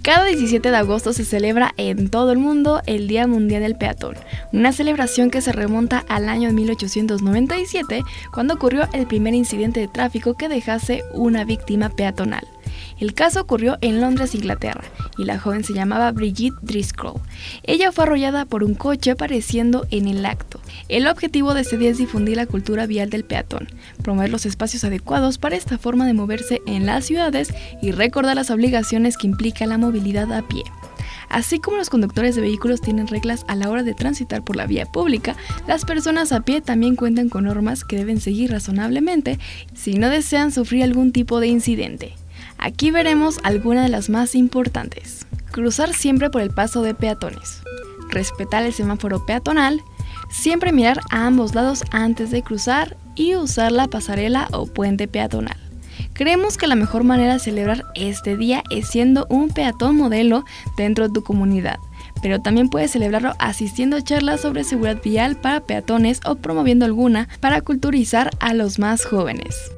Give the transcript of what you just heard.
Cada 17 de agosto se celebra en todo el mundo el Día Mundial del Peatón, una celebración que se remonta al año 1897, cuando ocurrió el primer incidente de tráfico que dejase una víctima peatonal. El caso ocurrió en Londres, Inglaterra, y la joven se llamaba Brigitte Driscoll. Ella fue arrollada por un coche apareciendo en el acto. El objetivo de este día es difundir la cultura vial del peatón, promover los espacios adecuados para esta forma de moverse en las ciudades y recordar las obligaciones que implica la movilidad a pie. Así como los conductores de vehículos tienen reglas a la hora de transitar por la vía pública, las personas a pie también cuentan con normas que deben seguir razonablemente si no desean sufrir algún tipo de incidente. Aquí veremos algunas de las más importantes. Cruzar siempre por el paso de peatones. Respetar el semáforo peatonal. Siempre mirar a ambos lados antes de cruzar y usar la pasarela o puente peatonal. Creemos que la mejor manera de celebrar este día es siendo un peatón modelo dentro de tu comunidad, pero también puedes celebrarlo asistiendo a charlas sobre seguridad vial para peatones o promoviendo alguna para culturizar a los más jóvenes.